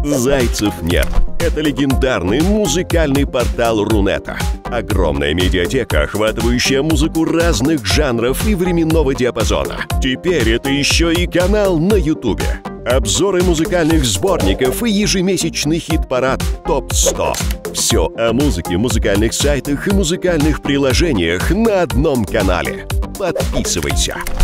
Зайцев нет. Это легендарный музыкальный портал Рунета. Огромная медиатека, охватывающая музыку разных жанров и временного диапазона. Теперь это еще и канал на Ютубе. Обзоры музыкальных сборников и ежемесячный хит-парад ТОП-100. Все о музыке, музыкальных сайтах и музыкальных приложениях на одном канале. Подписывайся.